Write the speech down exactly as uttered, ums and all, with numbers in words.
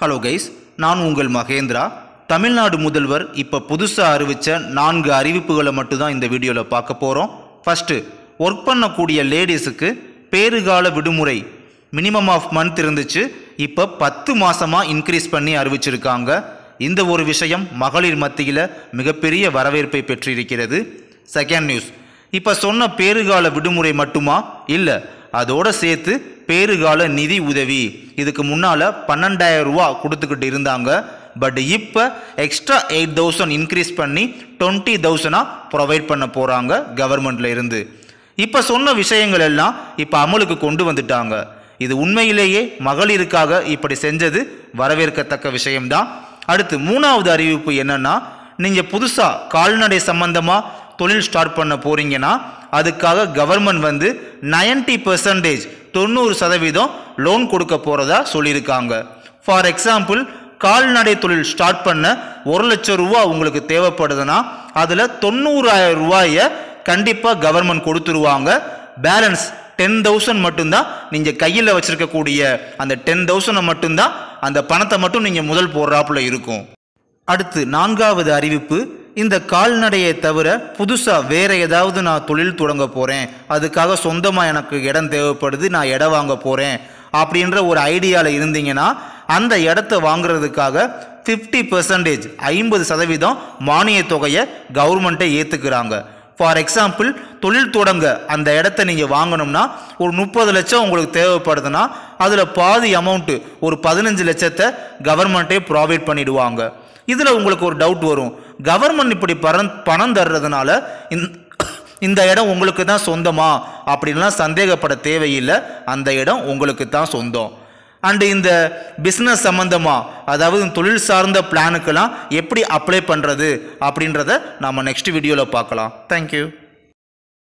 Hello guys, நான் உங்கள் மகேந்திரா. தமிழ்நாடு முதல்வர் இப்போ புதுசாக அறிவித்த நான்கு அறிவிப்புகளை மட்டும்தான் இந்த வீடியோவில் பார்க்க போகிறோம். ஃபஸ்ட்டு, ஒர்க் பண்ணக்கூடிய லேடிஸுக்கு பேறுகால விடுமுறை மினிமம் ஆஃப் மந்த் இருந்துச்சு, இப்போ பத்து மாதமாக இன்க்ரீஸ் பண்ணி அறிவிச்சிருக்காங்க. இந்த ஒரு விஷயம் மகளிர் மத்தியில் மிகப்பெரிய வரவேற்பை பெற்றிருக்கிறது. செகண்ட் நியூஸ், இப்போ சொன்ன பேறுகால விடுமுறை மட்டுமா இல்லை, அதோடு சேர்த்து பேறுகால நிதி உதவி. இதுக்கு முன்னால் பன்னெண்டாயிரம் ரூபா கொடுத்துக்கிட்டு இருந்தாங்க. பட் இப்போ எக்ஸ்ட்ரா எயிட் தௌசண்ட் இன்க்ரீஸ் பண்ணி டுவெண்ட்டி தௌசண்டாக ப்ரொவைட் பண்ண போகிறாங்க கவர்மெண்ட்டில் இருந்து. இப்போ சொன்ன விஷயங்கள் எல்லாம் இப்போ அமலுக்கு கொண்டு வந்துட்டாங்க. இது உண்மையிலேயே மகளிருக்காக இப்படி செஞ்சது வரவேற்கத்தக்க விஷயம்தான். அடுத்து மூணாவது அறிவிப்பு என்னன்னா, நீங்கள் புதுசாக கால்நடை சம்பந்தமாக தொழில் ஸ்டார்ட் பண்ண போறீங்கன்னா அதுக்காக கவர்மெண்ட் வந்து நைன்டி பர்சன்டேஜ் தொண்ணூறு சதவீதம் லோன் கொடுக்க போகிறதா சொல்லியிருக்காங்க. ஃபார் எக்ஸாம்பிள், கால்நடை தொழில் ஸ்டார்ட் பண்ண ஒரு லட்சம் ரூபா உங்களுக்கு தேவைப்படுதுன்னா அதில் தொண்ணூறாயிரம் ரூபாயை கண்டிப்பாக கவர்மெண்ட் கொடுத்துருவாங்க. பேலன்ஸ் டென் தௌசண்ட் மட்டும்தான் நீங்கள் கையில் வச்சிருக்கக்கூடிய அந்த டென் தௌசண்டை மட்டும்தான், அந்த பணத்தை மட்டும் நீங்கள் முதல் போடுறாப்புல இருக்கும். அடுத்து நான்காவது அறிவிப்பு, இந்த கால்நடையை தவிர புதுசாக வேறு ஏதாவது நான் தொழில் தொடங்க போகிறேன், அதுக்காக சொந்தமாக எனக்கு இடம் தேவைப்படுது, நான் இடம் வாங்க போகிறேன் அப்படின்ற ஒரு ஐடியாவில் இருந்தீங்கன்னா அந்த இடத்த வாங்குறதுக்காக ஃபிஃப்டி பர்சன்டேஜ் ஐம்பது சதவீதம் மானிய தொகையை கவர்மெண்ட்டை ஏற்றுக்கிறாங்க. ஃபார் எக்ஸாம்பிள், தொழில் தொடங்க அந்த இடத்த நீங்கள் வாங்கணும்னா ஒரு முப்பது லட்சம் உங்களுக்கு தேவைப்படுதுன்னா அதில் பாதி அமௌண்ட்டு ஒரு பதினஞ்சு லட்சத்தை கவர்மெண்ட்டே ப்ரொவைட் பண்ணிடுவாங்க. இதில் உங்களுக்கு ஒரு டவுட் வரும், கவர்மெண்ட் இப்படி பணம் பணம் தர்றதுனால இந்த இடம் உங்களுக்கு தான் சொந்தமா அப்படின்லாம் சந்தேகப்பட தேவையில்லை. அந்த இடம் உங்களுக்கு தான் சொந்தம். அண்டு இந்த பிஸ்னஸ் சம்மந்தமாக, அதாவது தொழில் சார்ந்த பிளானுக்கெல்லாம் எப்படி அப்ளை பண்ணுறது அப்படின்றத நாம் நெக்ஸ்ட் வீடியோவில் பார்க்கலாம். தேங்க்யூ.